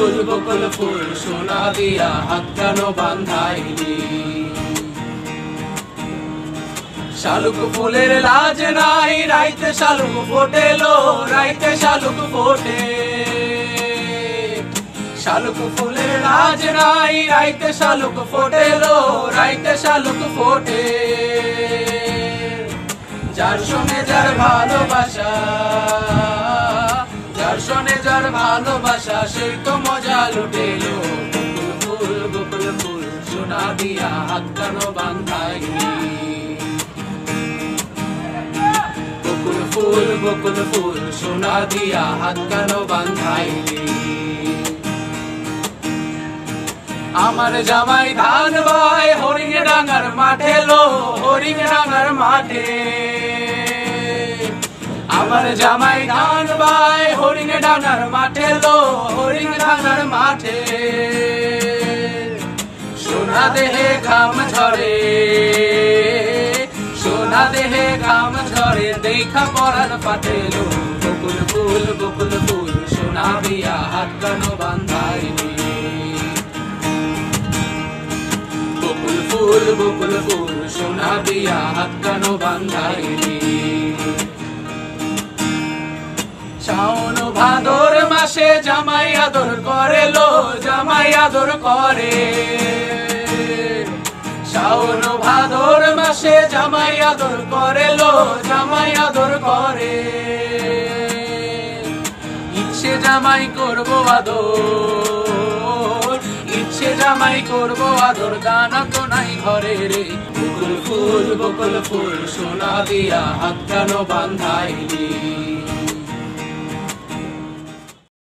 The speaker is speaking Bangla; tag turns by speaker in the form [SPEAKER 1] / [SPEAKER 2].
[SPEAKER 1] বকুল ফুল সোনা দিয়া হাত কেন বাঁধাইলি শালুক ফুলের লাজ নাই রাইতে শালুক ফোটেলো রাইতে শালুক ফোটে শালুক ফুলের লাজ নাই রাইতে শালুক ফোটেলো রাইতে শালুক ফোটে যার সঙ্গে যার ভালোবাসা যার সঙ্গে যার ভালোবাসা সেই তো মজা লুটেলো বকুল ফুল সোনা দিয়া হাত কেন বাঁধাইলি বকুল ফুল সোনা দিয়া হাত কেন বাঁধাইলি আমার জামাই ধান ভাই হরিং ডাঙ্গার মাঠে লো হরিং ডাঙ্গার মাঠে আমার জামাই ধান ভাই হরিং ডাঙ্গার মাঠে লো হরিং ডাঙ্গার মাঠে সোনা দেহে ঘাম ঝরে সোনা দেহে ঘাম ঝরে দেখা পরাণ পাতেলো বকুল ফুল সোনা দিয়া হাত কেন বাঁধাইলি বকুল ফুল সোনা দিয়া হাত কেন বাঁধাইলি শাওন ভাদর মাসে জামাই আদর করে লো জামাই আদর করে শাওন ভাদর মাসে জামাই আদর করে লো জামাই আদর করে ইচ্ছে জামাই করবো আদর ইচ্ছে জামাই করবো আদর দানা তো নাই ঘরে রে বকুল ফুল সোনা দিয়া হাত কেন বাঁধাইলি